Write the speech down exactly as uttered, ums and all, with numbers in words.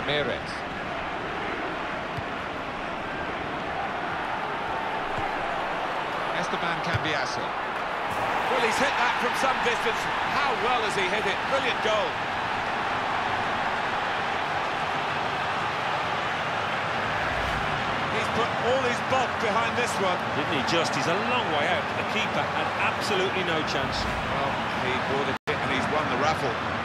Ramirez. Esteban Cambiasso. Well, he's hit that from some distance. How well has he hit it? Brilliant goal. He's put all his bulk behind this one. Didn't he just? He's a long way out. The keeper had absolutely no chance. Well, he brought it in and he's won the raffle.